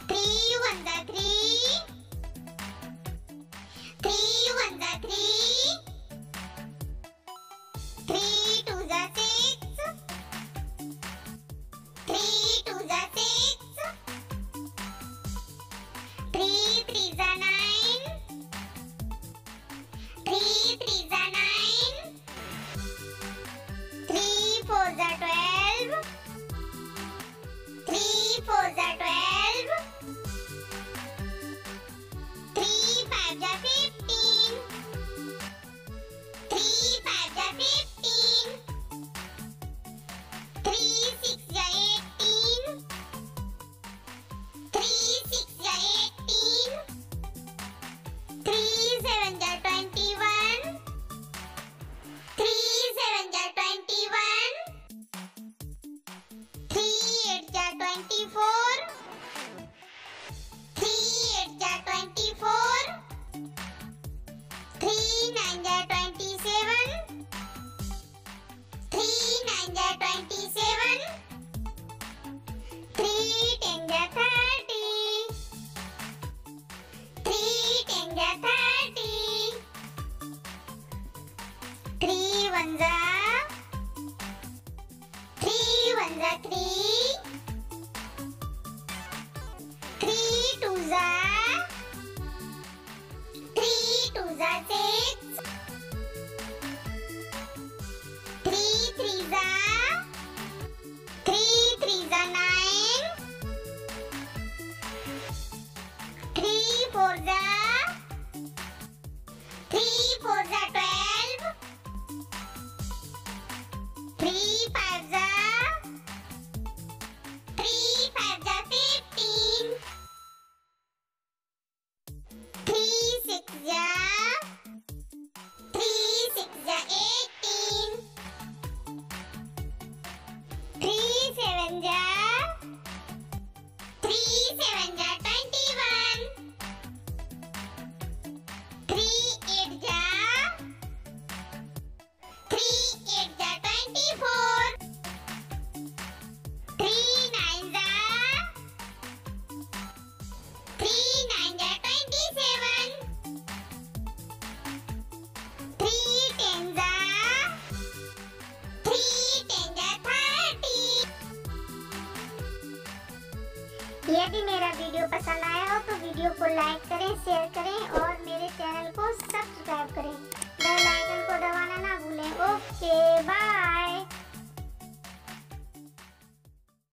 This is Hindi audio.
3 1 3, 3 1 3, 3 2 6, 3 2 6, 3 3 9, 3 3 9, 3 4 12, 3 4 12, 3 5 15, 3 5 15, 3 6 18, 3 6 18, 3 7 21, 3 7 21, 3 8 24, 3 8 24, 3 9 27, 3 9 27, 3 10 30, 3 10 30, 3 1 3 1 3, 3 2 3 2 6, 3 3 3 3 9, 3 4 3 4 12, 3 5 3 5 15, 3 6 3 6 18, 3 7 3 7 21, 3 8 3 8 24, 3 9 3 9 27, 3 10 3 10 30। यदि मेरा वीडियो पसंद आया हो तो वीडियो को लाइक करें, शेयर करें और मेरे